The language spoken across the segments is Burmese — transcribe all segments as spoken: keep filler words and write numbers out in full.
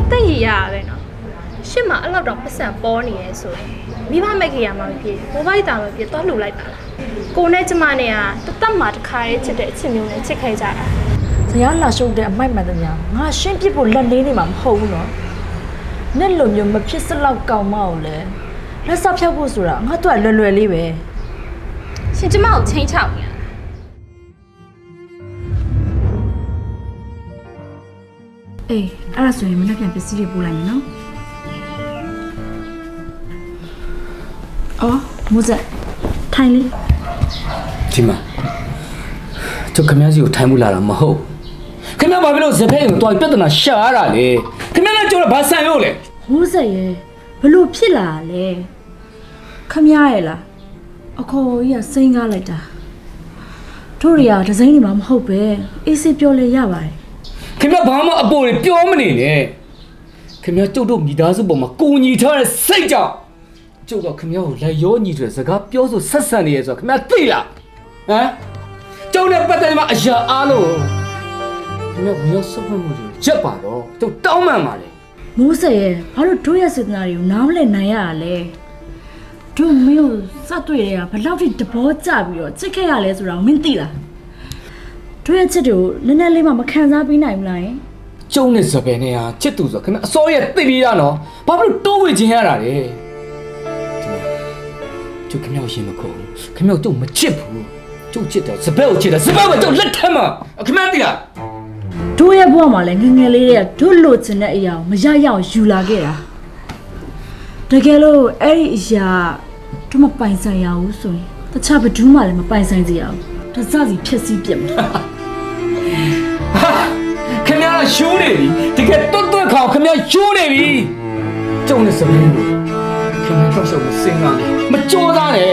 တက်ရရပဲနော်ရှစ်မှာအဲ့လောက်တော့ပတ်စံပေါ်နေရဲဆိုရင်မိဘမဲ့ကြရမှာဖြစ်မိုဘိုင်းတာပဲဖြစ်တော့လှူလိုက်ပါလားကိုနဲ့ကျမနဲ့ကတသက်မှာတစ်ခါရေးချစ်တဲ့အချစ်မျိုးနဲ့ချစ်ခဲ့ကြတာဇယားလာရှုပ်တဲ့အမိုက်မှန်တဲ့ညာငါရှင်းပြဖို့လက်လေးနေမှာမဟုတ်ဘူးနော်နဲ့လိုမျိုးမဖြစ်စလောက်ကောင်းမအောင်လဲလက်ဆောက်ဖြောက်ဖို့ဆိုတာငါတို့ကလွယ်လွယ်လေးပဲရှင်ကျမကိုချင်းချောက်နေအေးအဲ့ဒါဆိုရင်မနေ့ပြန်ပစ္စည်းတွေပို့လိုက်မယ်နော်အော်မိုးစက်ထိုင်လေးဒီမှာကျုပ်ခမည်းစီကိုထိုင်မှုလာတာမဟုတ်ခမည်းဘာဖြစ်လို့ဇဖဲကိုတော်ပြဿနာရှာရတာလဲခမည်းလည်းကျုပ်ကဘာဆန်လို့လဲမိုးစက်ရဲ့ဘလို့ဖြစ်လာလဲခမည်းရဲ့လားအခေါ်ကြီးကစိမ့်ကားလိုက်တာတို့တွေကဒီဇိုင်းတွေမှမဟုတ်ပဲအေးစစ်ပြောလဲရပါတယ်ခင်ဗျဘာမှအပေါ်တွေပြောမနေနဲ့ခင်ဗျကျုပ်တို့မိသားစုပေါ်မှာကိုညီထားတဲ့စိတ်ကြောင့်ကျုပ်ကခင်ဗျကိုလက်ရောညီတွေစကားပြောဆိုဆက်ဆံနေရဆိုတော့ခင်ဗျသိလားဟမ်ကျုပ်နဲ့ပတ်သက်မှအရာအားလို့ခင်ဗျဝင်ရောက်ဆွတ်ဖက်မှုတွေရက်ပါတော့ကျုပ်တောင်းပန်ပါလေမိုးစက်ရဲ့ဘာလို့တို့ရဲ့စေတနာတွေကိုနားမလည်နိုင်ရတာလဲတို့မင်းကိုစတွေ့တွေကဘယ်လောက်ထိတဘောကျပြီးတော့ချစ်ခဲ့ရလဲဆိုတာမင်းသိလားတို့ရဲ့ချစ်တွေကိုနည်းနည်းလေးမှမခံစားပြီးနိုင်မလားကျုံနဲ့စပယ်နဲ့ဟာချစ်သူဆိုခင်ဗျအစိုးရသိပြီးရနော်ဘာဖြစ်လို့တိုးဝေခြင်းရတာလဲဒီမှာကျုပ်ခင်ဗျရှင်မခုံခင်ဗျကျုပ်မချစ်ဘူးကျုပ်ချစ်တယ်စပယ်ကိုချစ်တယ်စပယ်ကကျုပ်လက်ထက်မှာခင်ဗျသိလားတို့ရဲ့ဘဝမှာလည်းငငယ်လေးတွေကတို့လိုချင်တဲ့အရာကိုမရရအောင်ယူလာခဲ့တာတကယ်လို့အဲ့ဒီအရာတို့မပိုင်ဆိုင်ရဘူးဆိုရင်တခြားဘယ်သူမှလည်းမပိုင်ဆိုင်စေရဘူးတစစီဖြစ်စီပြစ်မှာခင်ဗျားရှူးနေပြီတကယ်တွတ်တွတ်ခေါခင်ဗျားရှူးနေပြီကျုံနဲ့စပင်းကိုခင်ဗျားတော့ရှုပ်မစင်းတာမကြောသားနဲ့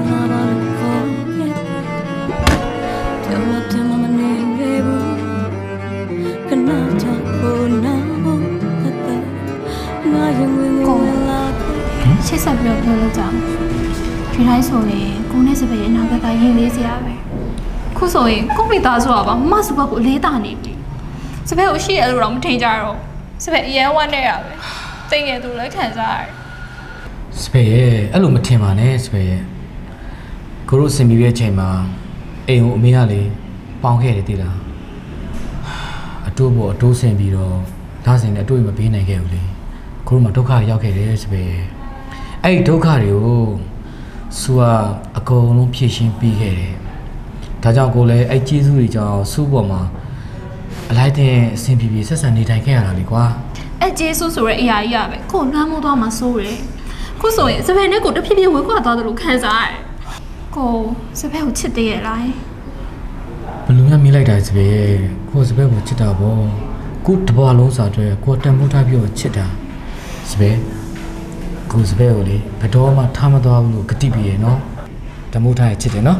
ချစ်ဆက်ပြီးပြောလို့ကြောင်းဒီတိုင်းဆိုရင်ကိုနဲ့စပယ်ရဲ့အနာဂတ်ကရင်လေးစရာပဲခုဆိုရင်ကိုမိသားစုကပါမမစုဘက်ကိုလေးတာနေပြီစပယ်ကိုရှိရလို့တော့မထင်ကြတော့စပယ်အရန်ဝမ်းနေရပဲတိတ်ငယ်သူလည်းခံစားရတယ်စပယ်ရဲ့အဲ့လိုမထင်ပါနဲ့စပယ်ရဲ့ကိုတို့စင်ပြီးရဲ့အချိန်မှာအိမ်ကိုအမေကလေပေါင်ခဲ့တယ်သိလားအတိုးပေါ်အတိုးဆင်ပြီးတော့ဒါစင်နဲ့အတိုးမပေးနိုင်ခဲ့ဘူးလေကိုတို့မှာဒုက္ခရောက်ခဲ့တယ်စပယ်ရဲ့အဲ့ဒီဒုက္ခတွေကိုဆူကအကုန်လုံးဖြည့်ရှင်းပြီးခဲ့တယ်ဒါကြောင့်ကိုလည်းအဲ့ကျေးဇူးတွေကြောင့်ဆူပေါ်မှာအလိုက်တဲ့အဆင်ပြေပြေဆက်ဆံနေထိုင်ခဲ့ရတာလေကွာအဲ့ကျေးဇူးဆိုတဲ့အရာကြီးရပဲကိုလွှမ်းမိုးသွားမှစိုးတယ်ခုဆိုရင်စပယ်နဲ့ကိုတဖြည်းဖြည်းဝေခွာသွားတယ်လို့ခံစားရတယ်ကိုစပယ်ကိုချစ်သေးရဲ့လားဘယ်လိုမှမေးလိုက်တာစပယ်ကိုစပယ်ကိုချစ်တာပေါ့ကိုတဘွားလုံးစာအတွက်ကိုတန်ဖိုးထားပြီးတော့ချစ်တာစပယ်ကိုစပယ်ကိုလေဘယ်တော့မှထားမသွားဘူးလို့ဂတိပေးရနော်တမိုးထားရချစ်တယ်နော်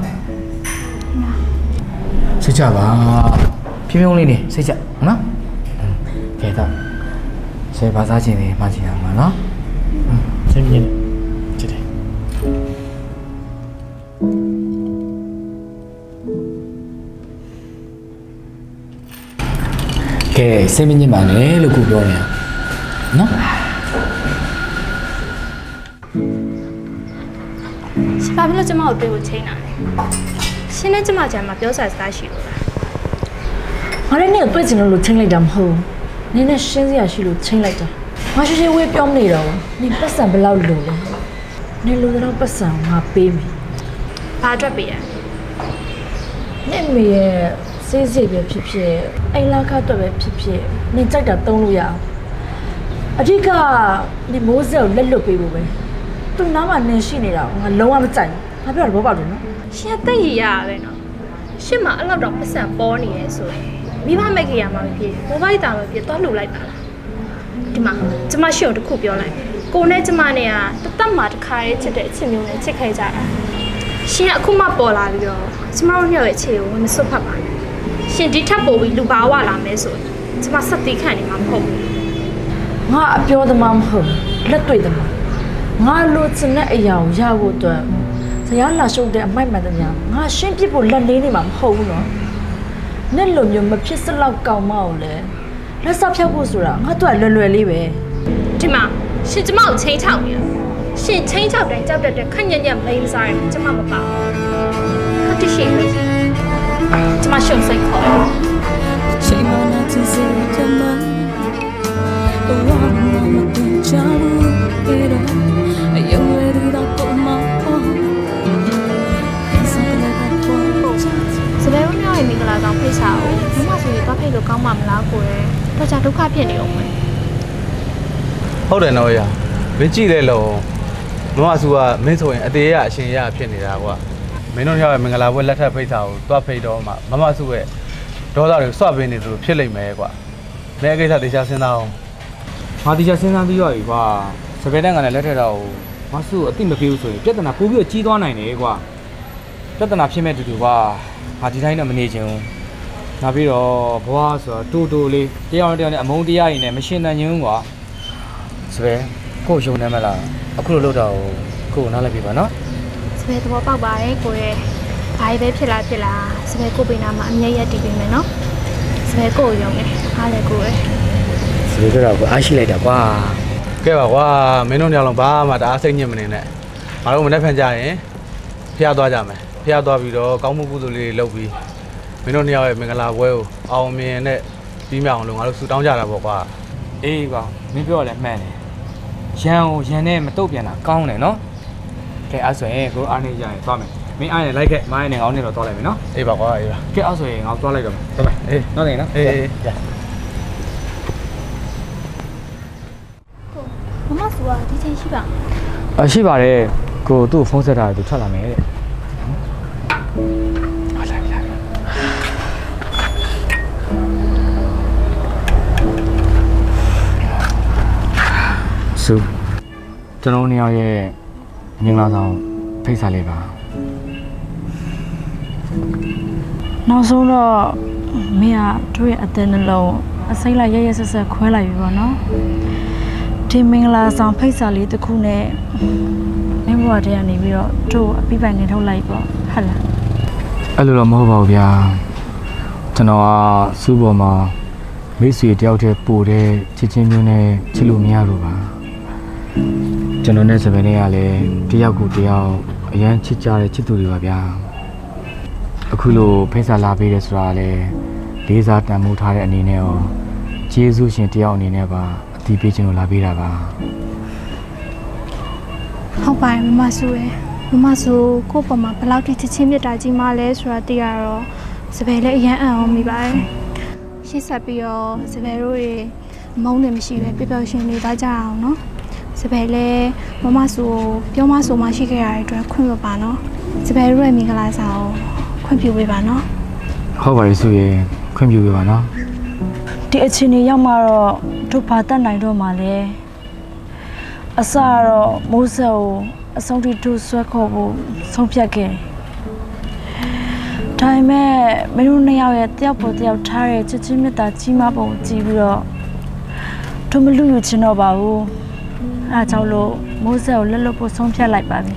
စိတ်ချပါဖြည်းဖြည်းလေးနေစိတ်ချနော်ကဲတော့ဆယ်ပါစားခြင်းနေမှချင်ရမှာနော်စိတ်မြင်ချစ်တယ်ကဲစိတ်မြင်ပါလေလို့ကိုပြောနေနော်ဘာဖြစ်လို့ကျမကိုတွေ့ဖို့ချိန်တာလဲရှင်းနဲ့ကျမကြမ်းမှာပြောစရာစကားရှိလို့လားငါလည်းနေတွေ့ချင်လို့ချိန်လိုက်တာမဟုတ်နင်းနဲ့ရှင်းစရာရှိလို့ချိန်လိုက်တာငါရှိရှိဝေးပြောမနေတော့နင်းပတ်စံဘယ်လောက်လိုလဲနင်းလိုတော့ပတ်စံငါပေးမယ်ဘာအတွက်ပေးရနင်းမေရဲ့စေးစေးပဲဖြစ်ဖြစ်အိမ်လာခတော့ပဲဖြစ်ဖြစ်နင်းကြိုက်တာသုံးလို့ရအောင်အဓိကနင်းမိုးစက်ကိုလက်လွတ်ပေးဖို့ပဲသူနားမှာနင်းရှိနေတာငါလုံးဝမကြိုက်ဘူးငါပြောတော့ဘောပေါက်တယ်နော်ရှင်တက်ရရပဲနော်ရှစ်မှာအဲ့လောက်တော့ပတ်စံပေါ်နေရဲဆိုရင်မိဘမဲ့ကြရမှာဖြစ်မိုဘိုင်းတာပဲဖြစ်တော့လှူလိုက်ပါလားဒီမှာကျမရှေ့ကိုတစ်ခုပြောလိုက်ကိုနဲ့ကျမနဲ့ကတသက်မှာတစ်ခါရေးချစ်တဲ့အချစ်မျိုးနဲ့ချစ်ခဲ့ကြတာရှင်ကအခုမှပေါ်လာပြီးတော့ကျမတို့ညရဲ့အခြေကိုမစွတ်ဖတ်ပါနဲ့ရှင်ဒီထပ်ပို့ပြီးလူပါဝလာမယ်ဆိုရင်ကျမစက်တီးခံနေမှာမဟုတ်ဘူးငါအပြောသမားမဟုတ်လက်တွေ့သမားငါလိုချင်တဲ့အရာကိုရဖို့အတွက်ဇယားလာရှုပ်တဲ့အမိုက်မှန်တဲ့ညာငါရှင်းပြဖို့လက်လေးနေမှာမဟုတ်ဘူးနော်နဲ့လိုမျိုးမဖြစ်စလောက်ကောင်းမအောင်လဲလလက်ဆောက်ဖြတ်ဖို့ဆိုတာငါတို့ကလွယ်လွယ်လေးပဲဒီမှာရှင်ကျမကိုချင်းချောက်နေရှင်ချင်းချောက်တိုင်းကြောက်တတ်တဲ့ခက်ညက်ညက်မိန်းစားရင်ကျမမပါဘူးတရှိလေကျမရှုံစိတ်ခေါ်ချိန်မနာချစ်စေချင်မှာတော့မမတင်ချဘူးပြေတော့အယုံလေးတော့ကိုမအောင်စပယ်ရောရဲ့မင်္ဂလာဆောင်ဖိတ်စာကိုမမဆိုရင်သွားဖိတ်လို့ကောင်းမှာမလားကိုယ်တော့ကြဒုက္ခဖြစ်နေအောင်မယ်ဟုတ်တယ်နော်ရမင်းကြည့်လဲလို့မမဆူကမင်းဆိုရင်အသေးရအရှင်ရဖြစ်နေတာကွာမင်းတို့ရောက်ရဲ့မင်္ဂလာပွဲလက်ထပ်ဖိတ်စာကိုသွားဖိတ်တော့မှမမဆူရဲ့ဒေါသတွေစွပ်ပင်းနေလို့ဖြစ်လိမ့်မယ်ကွာမင်းအကိစ္စတေချာစဉ်းစားအောင်ငါတေချာစဉ်းစားပြီးရပြီကွာစပယ်တန်းကလည်းလက်ထပ်တော့မဆူအတိမပြေဘူးဆိုရင်ပြဿနာပိုးပြီးကြီးသွားနိုင်တယ်ကွာပြဿနာဖြစ်မဲ့တူတူကွာငါဒီတိုင်းတော့မနေချင်ဘူးနောက်ပြီးတော့ဘွားဆိုတော့တူတူလေးတယောက်တယောက်နဲ့အမုန်းတရားရည်နဲ့မရှင်းနိုင်ဘူးကွာစပယ်ကိုယုံနေမလားအခုလိုလုပ်တော့ကိုနားလိုက်ပြီပါနော်စပယ်သဘောပေါက်ပါတယ်ကိုရဲ့ဘာပဲဖြစ်လာဖြစ်လာစပယ်ကိုပိနာမှာအမြဲရက်တည်ပေးမယ်နော်စပယ်ကိုယုံနေအားလေကိုရဲ့စပယ်ကတော့အားရှိလိုက်တာကွာကဲပါကွာမင်းတို့ညောင်လုံးဘာမှတအားစိတ်ညစ်မနေနဲ့ငါတို့မနေ့ဖန်ကြရင်ဖျားသွားကြမယ်ဖျားသွားပြီးတော့ကောင်းမှုကုသိုလ်လေးတွေလုပ်ပြီးမင်းတို့နှစ်ယောက်ရဲ့မင်္ဂလာပွဲကိုအောင်မြင်နဲ့ပြီးမြောက်အောင်လို့ငါတို့ဆူတောင်းကြတာပေါ့ကွာအေးကွာမင်းပြောရလဲမှန်တယ်ရန်ကိုရန်နဲ့မတုတ်ပြန်တာကောင်းတယ်နော်ကဲအဲ့ဆိုရင်ကိုအားနေကြရင်သွားမယ်မင်းအားနေလိုက်ခဲ့မိုင်းနဲ့ငောင်းနေတော့သွားလိုက်မယ်နော်အေးပါကွာအေးပါကဲအဲ့ဆိုရင်ငောင်းသွားလိုက်တော့မယ်သွားမယ်အေးနော်နေနော်အေးအေးမမဆူကဒီချိန်ရှိပါအရှိပါတယ်ကိုသူ့ဖုန်းဆက်တာသူထွက်လာမယ်တဲ့ဆူကျွန်တော်နေရာရဲ့မင်္ဂလာဆောင်ဖိတ်စာလေးပါနောက်ဆုံးတော့မင်းကတို့ရဲ့အသက်နှလုံးအစိမ့်လိုက်ရရဆက်ဆက်ခွဲလိုက်ပြီပေါ့နော်ဒီမင်္ဂလာဆောင်ဖိတ်စာလေးတစ်ခုနဲ့မင်းဘဝတည်းကနေပြီးတော့တို့အပိပိုင်နေထုတ်လိုက်ပေါ့ဟုတ်လားအဲ့လိုတော့မဟုတ်ပါဘူးဗျာကျွန်တော်ကစူးပေါ်မှာမိတ်ဆွေတယောက်တည်းပို့တဲ့ချစ်ချင်းမျိုးနဲ့ချစ်လို့မရလို့ပါကျွန်တော်နဲ့စပယ်နဲ့ကလည်းတယောက်ကိုတယောက်အရန်ချစ်ကြတဲ့ချစ်သူတွေပါဗျာအခုလိုဖိတ်စာလာပေးတယ်ဆိုတာလည်းလေးစားတန်ဖိုးထားတဲ့အနေနဲ့ရောကျေးဇူးရှင်တယောက်အနေနဲ့ပါအတီးပေးခြင်းလို့လာပေးတာပါဟုတ်ပါရဲ့မမဆူရဲ့မမဆူကိုယ့်ပေါ်မှာဘယ်လောက်ထိချစ်ချင်းမြတ်တာကြီးမှလဲဆိုတာသိရတော့စပယ်လည်းအရန်အံ့အောင်မိပါတယ်ရှေ့ဆက်ပြီးတော့စပယ်တို့တွေမုန်းနေမရှိပဲပျော်ပျော်ရွှင်နေသားကြအောင်နော်စပယ်လည်းမမဆူပြောမဆိုမှရှိခဲ့ရတဲ့အတွက်ခွင့်လွှတ်ပါနော်စပယ်တို့ရဲ့မင်္ဂလာဆောင်ခွင့်ပြုပေးပါနော်ဟုတ်ပါရဲ့ဆူရဲ့ခွင့်ပြုပေးပါနော်ဒီအချိန်ကြီးရောက်မှတော့တို့ဘာတတ်နိုင်တော့မှလဲအစတော့မိုးဆက်ကိုအဆုံးထိတို့ဆွဲခေါ်ဖို့ဆုံးဖြတ်ခဲ့ဒါပေမဲ့မင်းတို့နှစ်ယောက်ရဲ့တယောက်ပေါ်တယောက်ထားတဲ့ချစ်ချင်းမြတ်တာကြီးမားပုံကြည့်ပြီးတော့တို့မလူယူချင်တော့ပါဘူးအဲဒါကြောင့်လို့မိုးဆက်ကိုလက်လွတ်ဖို့ဆုံးဖြတ်လိုက်ပါပြီ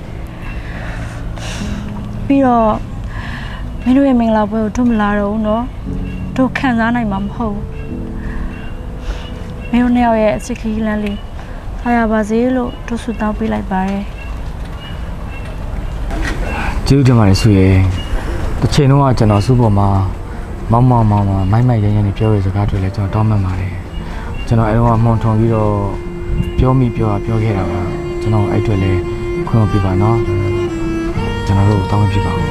ပြီးတော့မင်းတို့ရဲ့မင်္ဂလာပွဲကိုတို့မလာတော့ဘူးနော်တို့ခံစားနိုင်မှာမဟုတ်ဘူးမင်းတို့နှစ်ယောက်ရဲ့အချစ်ခရီးလမ်းလေးထားရပါစေလို့တို့ဆုတောင်းပေးလိုက်ပါတယ်ကျေးဇူးတင်ပါတယ်ဆူရဲ့တစ်ချိန်လုံးကကျွန်တော်စုပေါ်မှာမောင်မောင်မောင်မောင်မိုက်မိုက်ရမ်းရမ်းနေပြောရစကားတွေလည်းကျွန်တော်တောင်းမှတ်ပါတယ်ကျွန်တော်အဲတော့မှွန်ထုံပြီးတော့ပြောမိပြောတာပြောခဲ့တာပါကျွန်တော်အဲ့အတွက်လည်းခွင့်ပြုပါနော်ကျွန်တော်တို့တောင်းပြပါဦး